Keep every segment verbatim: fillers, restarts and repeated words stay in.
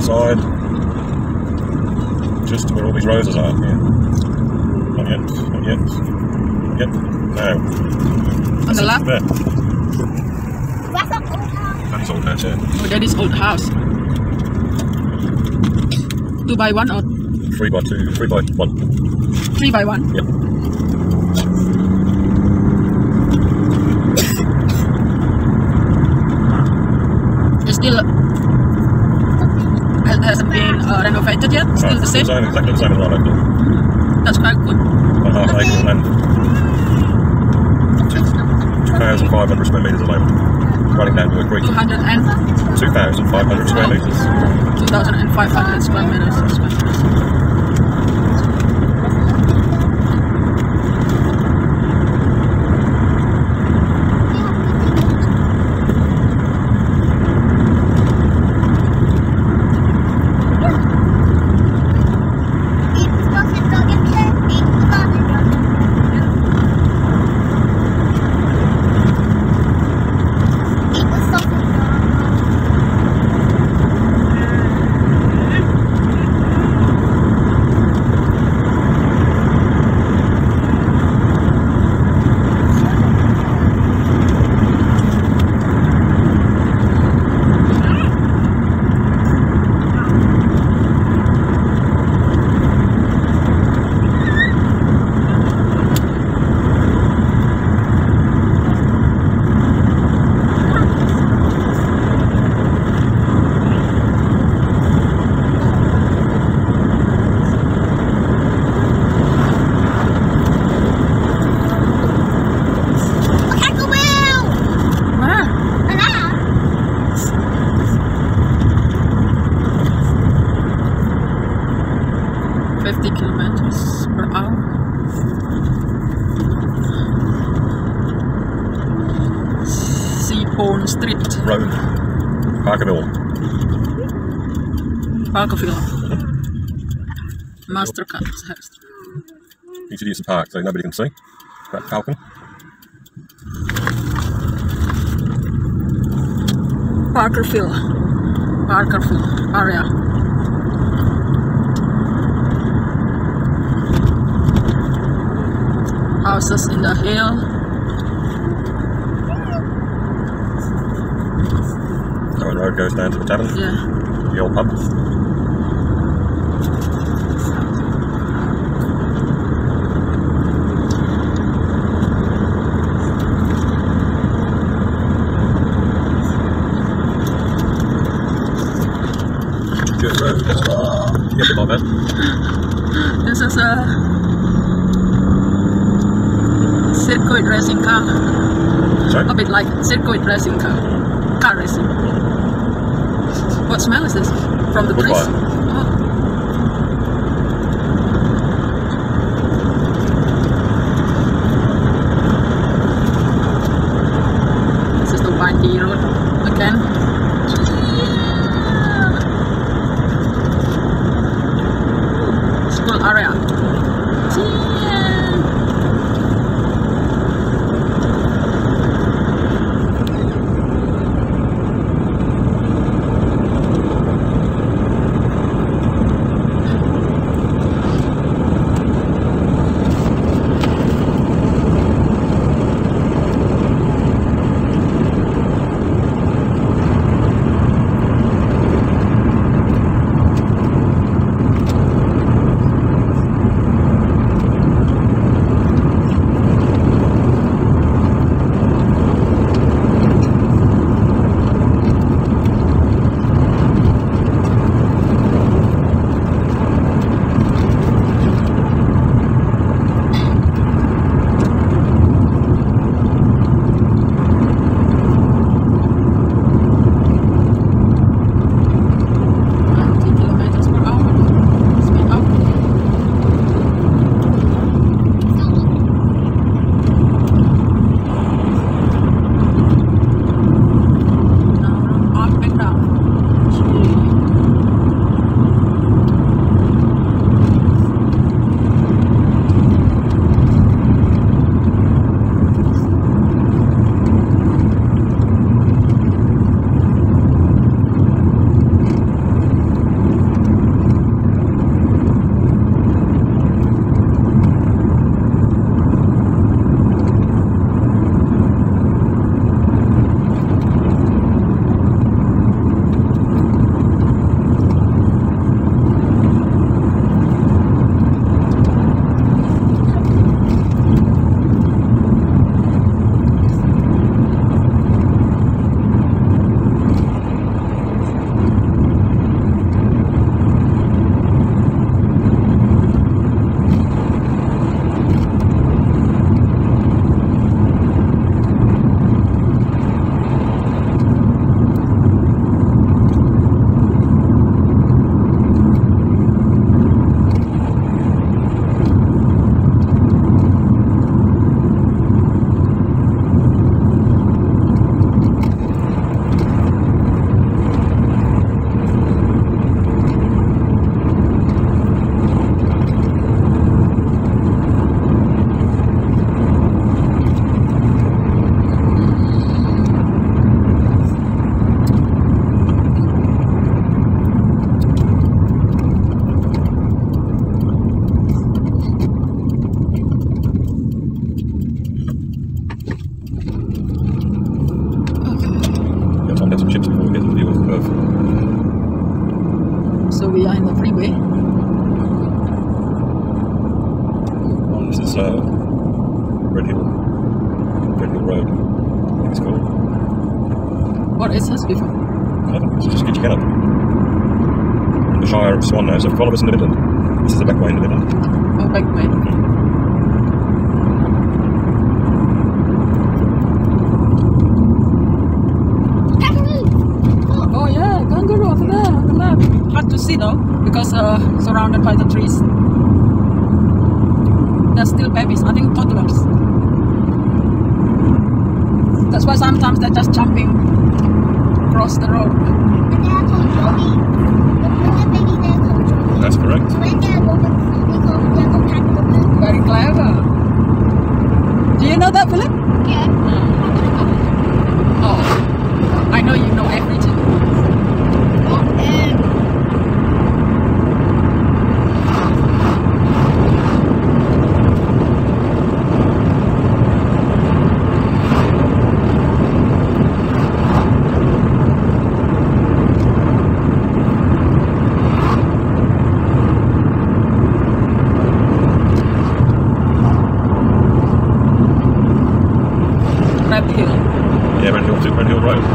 side. Just where all these roses are. Yeah. Not yet. Not yet. Yep. Now. On the left? There. That's an old house. Daddy's old house, yeah. Oh, Daddy's old house. Two by one or Three by two. Three by one. three by one? Yep. It's still it hasn't been uh, renovated yet. Still No, the same. Same, exactly the same as London. That's quite good. One half acre of land. two thousand five hundred square metres of land. Running down to a creek. Two hundred and two thousand five hundred square metres. two thousand and five hundred square meters. Square meters. fifty kilometers per hour. Seabourn Street. Road. Parkerville. Parkerville. Mastercard. You should use the park so nobody can see. That falcon. Parkerville. Parkerville area. Houses in the hill. Owen Road goes down to the tavern. Yeah. The old pub. Good road. Yep, like that. This is a circuit racing car. Sorry? A bit like circuit racing car. Car racing. What smell is this? From the Wood trees? fire. Oh. This is the windy road again. School area. uh, Red Hill, Red Hill Road, I think it's called. What is this before? Nothing, it's just Gidgee Kennett. In the Shire of Swan now, so follow us in the Midland. This is the back way in the Midland. Oh, back way. Oh yeah, kangaroo over there on the left. Hard to see though, because uh, surrounded by the trees. They're still babies, I think toddlers. That's why sometimes they're just jumping across the road. And they are called Joey. When they're baby, they're called Joey. That's correct. So when they're women, they call they're called kangaroo. Very clever. Do you know that, Philip? Yeah. Oh, I know you know everything. Red Hill. Yeah, Red Hill, Red Hill Road.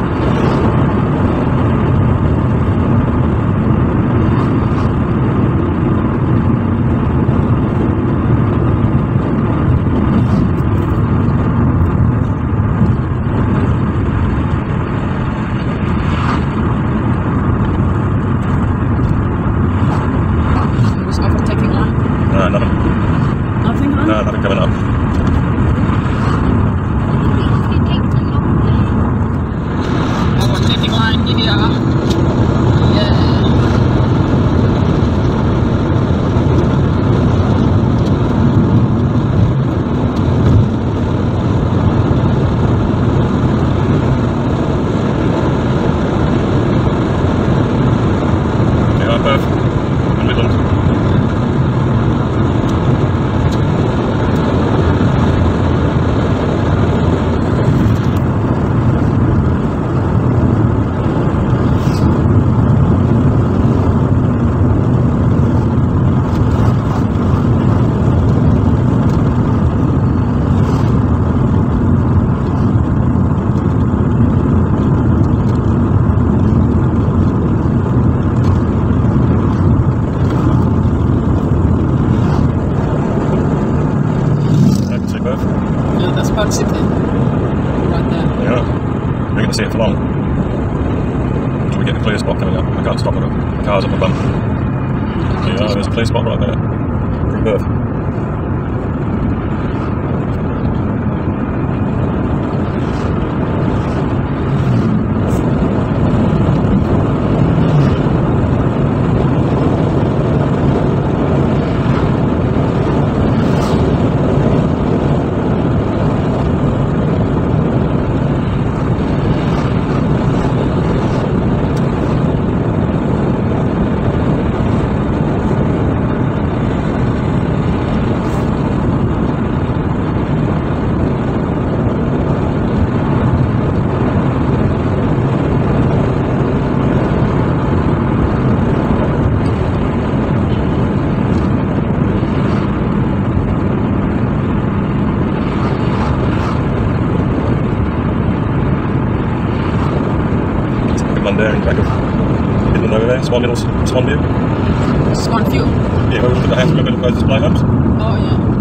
Who's overtaking line? No, nothing. Nothing, huh? No, nothing coming up. Overtaking line, yeah. Yeah. Yeah, Perth and Midland. Yeah, that's Park City. Right there. Yeah, you're going to see it for long. Until we get a clear spot coming up. I can't stop it. The car's up the bump. Yeah, there's a clear spot right there. From Perth. One there in the back of Midland over there, Swan Middle, Swan View. Swan View. Yeah, where we look at the house, remember both display homes? Oh yeah.